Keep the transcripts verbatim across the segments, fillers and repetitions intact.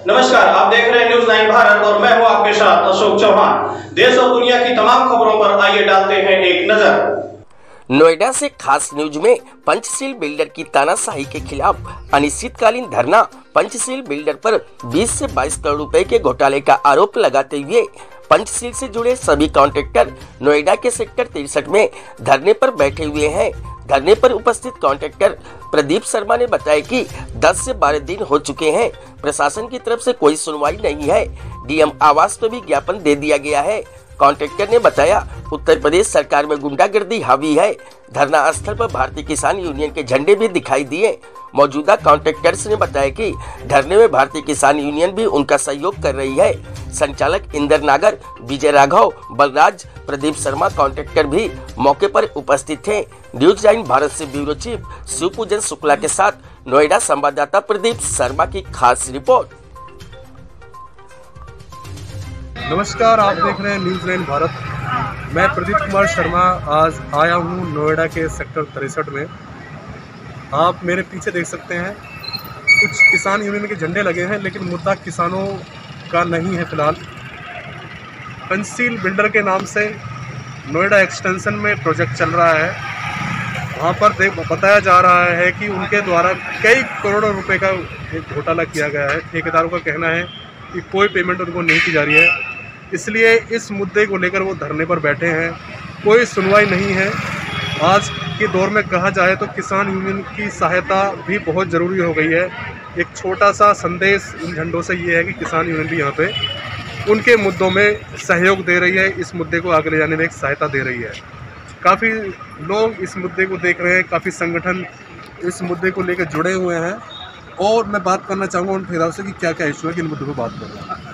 नमस्कार, आप देख रहे हैं न्यूज़ नाइन भारत और मैं हूं आपके साथ अशोक चौहान। देश और दुनिया की तमाम खबरों पर आइए डालते हैं एक नजर। नोएडा से खास न्यूज में पंचशील बिल्डर की तानाशाही के खिलाफ अनिश्चितकालीन धरना। पंचशील बिल्डर पर बीस से बाईस करोड़ रुपए के घोटाले का आरोप लगाते हुए पंचशील से जुड़े सभी कॉन्ट्रैक्टर नोएडा के सेक्टर तिरसठ में धरने पर बैठे हुए हैं। धरने पर उपस्थित कॉन्ट्रैक्टर प्रदीप शर्मा ने बताया कि दस से बारह दिन हो चुके हैं, प्रशासन की तरफ से कोई सुनवाई नहीं है। डीएम आवास पर भी ज्ञापन दे दिया गया है। कॉन्ट्रैक्टर ने बताया, उत्तर प्रदेश सरकार में गुंडागर्दी हावी है। धरना स्थल पर भारतीय किसान यूनियन के झंडे भी दिखाई दिए। मौजूदा कॉन्ट्रैक्टर्स ने बताया कि धरने में भारतीय किसान यूनियन भी उनका सहयोग कर रही है। संचालक इंदर नागर, विजय राघव, बलराज, प्रदीप शर्मा कॉन्ट्रैक्टर भी मौके पर उपस्थित थे। न्यूज नाइन भारत से ब्यूरो चीफ शिवपूजन शुक्ला के साथ नोएडा संवाददाता प्रदीप शर्मा की खास रिपोर्ट। नमस्कार, आप देख रहे हैं न्यूज़ नाइन भारत। मैं प्रदीप कुमार शर्मा आज आया हूँ नोएडा के सेक्टर तिरसठ में। आप मेरे पीछे देख सकते हैं, कुछ किसान यूनियन के झंडे लगे हैं, लेकिन मुद्दा किसानों का नहीं है। फिलहाल पंचशील बिल्डर के नाम से नोएडा एक्सटेंशन में प्रोजेक्ट चल रहा है। वहाँ पर बताया जा रहा है कि उनके द्वारा कई करोड़ों रुपए का एक घोटाला किया गया है। ठेकेदारों का कहना है कि कोई पेमेंट उनको नहीं की जा रही है, इसलिए इस मुद्दे को लेकर वो धरने पर बैठे हैं। कोई सुनवाई नहीं है। आज के दौर में कहा जाए तो किसान यूनियन की सहायता भी बहुत ज़रूरी हो गई है। एक छोटा सा संदेश इन झंडों से ये है कि किसान यूनियन भी यहाँ पे उनके मुद्दों में सहयोग दे रही है, इस मुद्दे को आगे ले जाने में एक सहायता दे रही है। काफ़ी लोग इस मुद्दे को देख रहे हैं, काफ़ी संगठन इस मुद्दे को लेकर जुड़े हुए हैं। और मैं बात करना चाहूँगा उन ठेकेदारों से कि क्या क्या इशू है कि इन मुद्दों पर बात कर रहे हैं।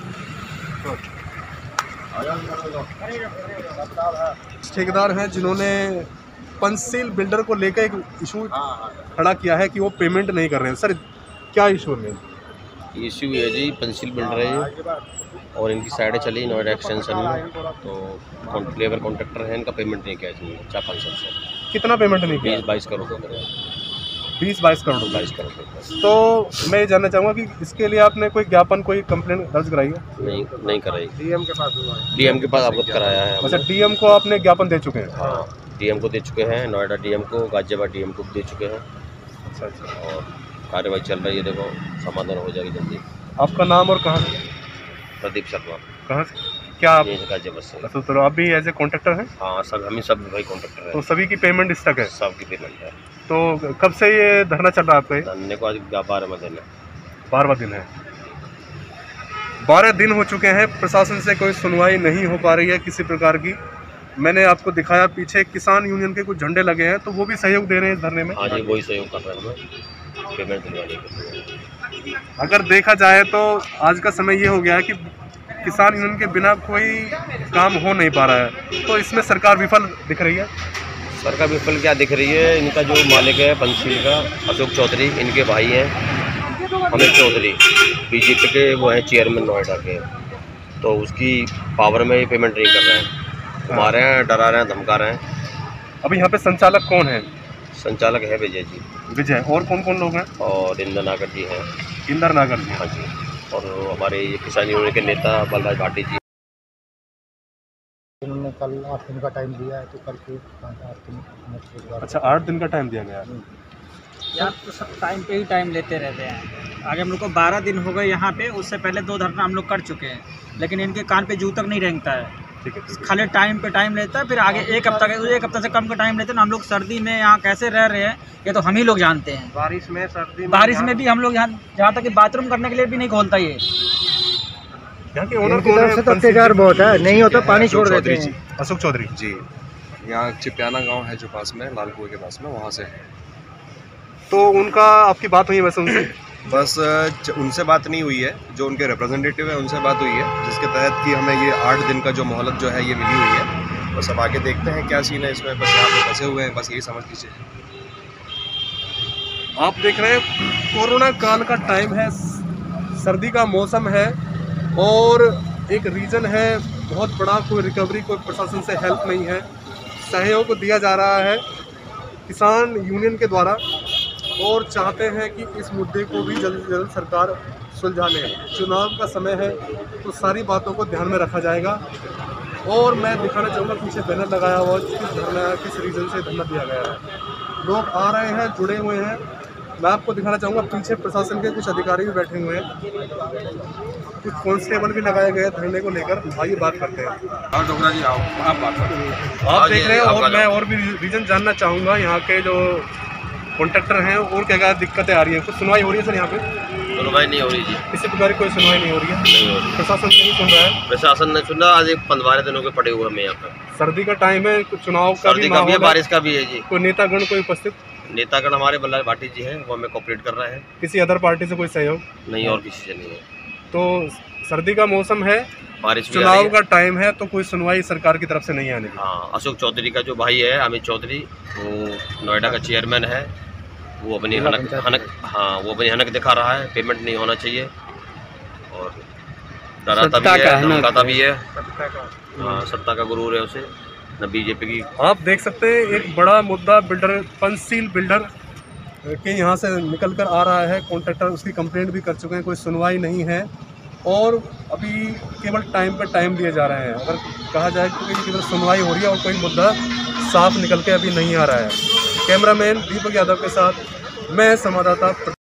ठेकेदार हैं जिन्होंने पंचशील बिल्डर को लेकर एक इशू खड़ा किया है कि वो पेमेंट नहीं कर रहे हैं। सर, क्या इशू है? इशू है जी, पंचशील बिल्डर है ये और इनकी साइडें चली नोएडा एक्सटेंशन में, तो लेबर कॉन्ट्रैक्टर है, इनका पेमेंट नहीं किया चाहिए चार पाँच साल से। कितना पेमेंट नहीं किया? बीस बाईस करोड़ रुपये बीस बाईस करोड़ बाईस करोड़ तो मैं ये जानना चाहूँगा कि इसके लिए आपने कोई ज्ञापन, कोई कंप्लेंट दर्ज कराई है? नहीं नहीं कराई। डीएम के पास डीएम के पास अवगत कराया है। अच्छा, डीएम को आपने ज्ञापन दे चुके हैं? हाँ, डीएम को दे चुके हैं, नोएडा डीएम को, गाजियाबाद डीएम को दे चुके हैं। अच्छा अच्छा। और कार्यवाही चल रही है, देखो समाधान हो जाएगी जल्दी। आपका नाम और कहाँ से? प्रदीप शर्मा। कहाँ से? क्या आप गाजियाबाद से? अच्छा, तो आप भी एज ए कॉन्ट्रैक्टर हैं? हाँ, सब हम ही सब भाई कॉन्ट्रैक्टर तो हैं। सभी की पेमेंट स्टक है? सबकी पेमेंट है। तो कब से ये धरना चल रहा है आपका? धरने को आज बारहवां दिन है। बारहवां दिन है। बारह दिन हो चुके हैं, प्रशासन से कोई सुनवाई नहीं हो पा रही है किसी प्रकार की। मैंने आपको दिखाया पीछे किसान यूनियन के कुछ झंडे लगे हैं, तो वो भी सहयोग दे रहे हैं इस धरने में। हाँ जी, वही सहयोग कर रहे हैं हमें पेमेंट दिलवाने के। अगर देखा जाए तो आज का समय ये हो गया है कि किसान यूनियन के बिना कोई काम हो नहीं पा रहा है, तो इसमें सरकार विफल दिख रही है। सरकार विफल क्या दिख रही है? इनका जो मालिक है पंचशील का, अशोक चौधरी, इनके भाई हैं अमित चौधरी, बीजेपी के वो हैं चेयरमैन नोएडा के, तो उसकी पावर में ये पेमेंट नहीं कर रहे हैं, घुमा रहे हैं, डरा रहे हैं, धमका रहे हैं। अभी यहाँ पे संचालक कौन है? संचालक है विजय जी। विजय। और कौन कौन लोग हैं? और इंदर नागर जी हैं। इंदर नागर जी? हाँ जी। और हमारे ये किसान यूनियन के नेता बलराज भाटी जी। उन्होंने कल आठ दिन का टाइम दिया है, तो कल के आठ दिन। अच्छा, आठ दिन का टाइम दिया गया है। यार तो सब टाइम पे ही टाइम लेते रहते हैं। आगे हम लोग को बारह दिन हो गए यहाँ पे, उससे पहले दो धरना हम लोग कर चुके हैं, लेकिन इनके कान पे जू तक नहीं रेंगता है। ठीक है, ठीक है। खाली टाइम पे टाइम लेता है, फिर आगे एक हफ्ता एक हफ्ता से कम का टाइम लेते हैं। हम लोग सर्दी में यहाँ कैसे रह रहे हैं ये तो हम ही लोग जानते हैं। बारिश में, सर्दी में, बारिश में भी हम लोग यहाँ, जहाँ तक कि बाथरूम करने के लिए भी नहीं खोलता ये। यहाँ के ओनर इनकी तरफ से तो अत्याचार बहुत है, नहीं होता पानी छोड़ देते हैं। अशोक चौधरी जी, यहाँ चिपियाना गांव है जो पास में, लाल कुएं के पास में, वहाँ से। तो उनका आपकी बात हुई है वैसे उनसे? बस उनसे बात नहीं हुई है, जो उनके रिप्रेजेंटेटिव है उनसे बात हुई है, जिसके तहत कि हमें ये आठ दिन का जो मोहलत जो है ये मिली हुई है। बस अब आगे देखते हैं क्या सीन है इसमें। बस यहाँ पे फंसे हुए हैं, बस यही समझ लीजिए। आप देख रहे हैं, कोरोना काल का टाइम है, सर्दी का मौसम है और एक रीज़न है बहुत बड़ा, कोई रिकवरी, कोई प्रशासन से हेल्प नहीं है। सहयोग दिया जा रहा है किसान यूनियन के द्वारा और चाहते हैं कि इस मुद्दे को भी जल्द से जल्द सरकार सुलझाने। चुनाव का समय है तो सारी बातों को ध्यान में रखा जाएगा। और मैं दिखाना चाहूँगा पीछे बैनर लगाया हुआ किस धरना किस रीज़न से धरना दिया गया है। लोग आ रहे हैं, जुड़े हुए हैं। मैं आपको दिखाना चाहूँगा पीछे प्रशासन के कुछ अधिकारी भी बैठे हुए हैं, कुछ कांस्टेबल भी लगाए गए धरने को लेकर। आइए बात करते हैं। हाँ डोगरा जी आओ, आप बात करो। आप देख रहे हैं और मैं और भी रीज़न जानना चाहूँगा यहाँ के जो कॉन्ट्रैक्टर हैं और क्या क्या दिक्कतें आ रही हैं। कुछ सुनवाई हो रही है सर यहाँ पे? सुनवाई नहीं हो रही जी, किसी प्रकार की कोई सुनवाई नहीं हो रही है? नहीं हो रही। प्रशासन नहीं सुन रहा है? प्रशासन ने सुना, आज एक पंद्रह दिनों के पड़े हुए हमें यहाँ पर। सर्दी का टाइम है, कुछ चुनाव का सर्दी भी का भी है, माहौल है। बारिश का भी है जी। कोई नेतागण कोई उपस्थित? नेतागण हमारे बल्लाल भाटी जी हैं, वो हमें कोऑपरेट कर रहे हैं। किसी अदर पार्टी से कोई सहयोग नहीं, और किसी से नहीं है। तो सर्दी का मौसम है, बारिश भी आ रही चुनाव है। का टाइम है, तो कोई सुनवाई सरकार की तरफ से नहीं आने की। हाँ, अशोक चौधरी का जो भाई है अमित चौधरी, वो नोएडा का चेयरमैन है, वो अपनी हनक हनक हाँ वो अपनी हनक दिखा रहा है। पेमेंट नहीं होना चाहिए और डराता भी है, धमकाता भी है। हाँ, सत्ता का गुरूर है उसे, न बीजेपी की। आप देख सकते हैं एक बड़ा मुद्दा बिल्डर पंचशील बिल्डर के यहाँ से निकल कर आ रहा है। कॉन्ट्रैक्टर उसकी कंप्लेंट भी कर चुके हैं, कोई सुनवाई नहीं है और अभी केवल टाइम पे टाइम दिए जा रहे हैं। अगर कहा जाए कि केवल सुनवाई हो रही है और कोई मुद्दा साफ निकल के अभी नहीं आ रहा है। कैमरामैन दीपक यादव के साथ मैं संवाददाता